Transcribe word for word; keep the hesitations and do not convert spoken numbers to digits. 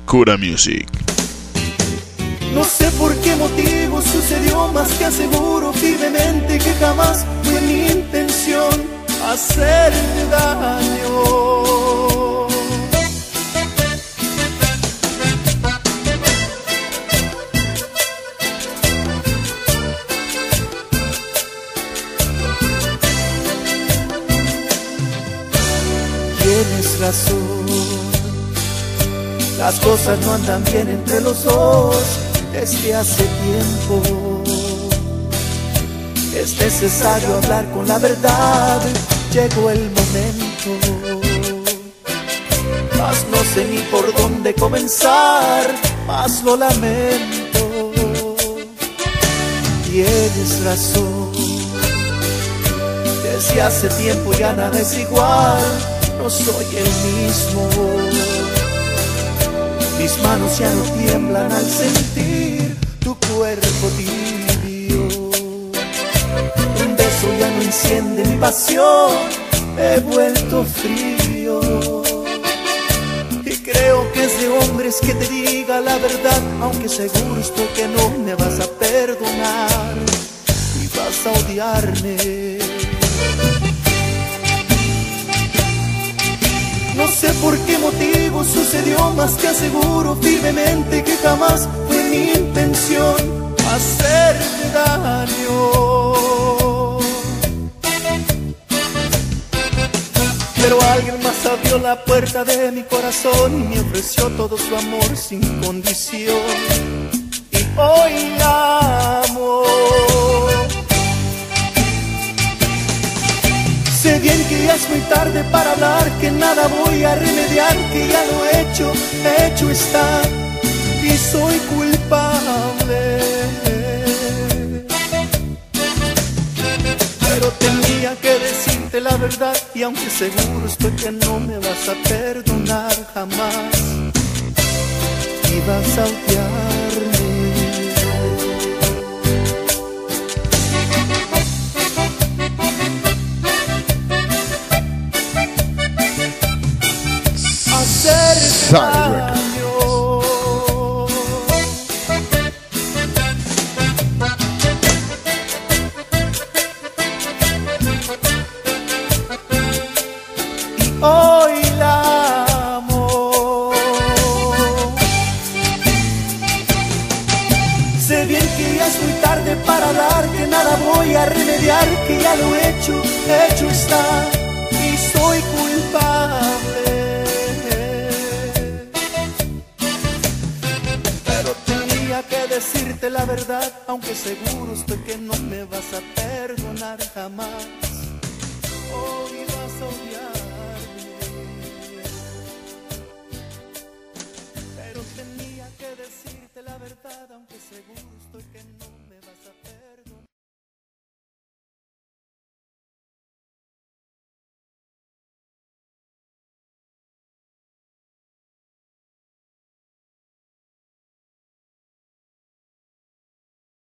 Cura Music. No sé por qué motivo sucedió, más que aseguro firmemente que jamás fue mi intención hacerte daño. Tienes razón, las cosas no andan bien entre los dos desde hace tiempo. Es necesario hablar con la verdad, llegó el momento. Mas no sé ni por dónde comenzar, más lo lamento. Tienes razón, desde hace tiempo ya nada es igual, no soy el mismo. Mis manos ya no tiemblan al sentir tu cuerpo tibio. Un beso ya no enciende mi pasión, he vuelto frío. Y creo que es de hombres que te diga la verdad, aunque seguro estoy que no me vas a perdonar y vas a odiarme. No sé por qué motivo sucedió, más que aseguro firmemente que jamás fue mi intención hacerte daño. Pero alguien más abrió la puerta de mi corazón y me ofreció todo su amor sin condición. Y hoy la amo. Sé bien que ya es muy tarde para hablar, que nada voy a remediar, que ya lo he hecho, hecho está, y soy culpable. Pero tenía que decirte la verdad, y aunque seguro estoy que no me vas a perdonar jamás, y vas a odiarme. Daño. Y hoy la amo. Sé bien que ya es muy tarde para hablar, que nada voy a remediar, que ya lo he hecho, hecho está, y soy culpable. Que decirte la verdad, aunque seguro estoy que no me vas a perdonar jamás, hoy vas a odiar.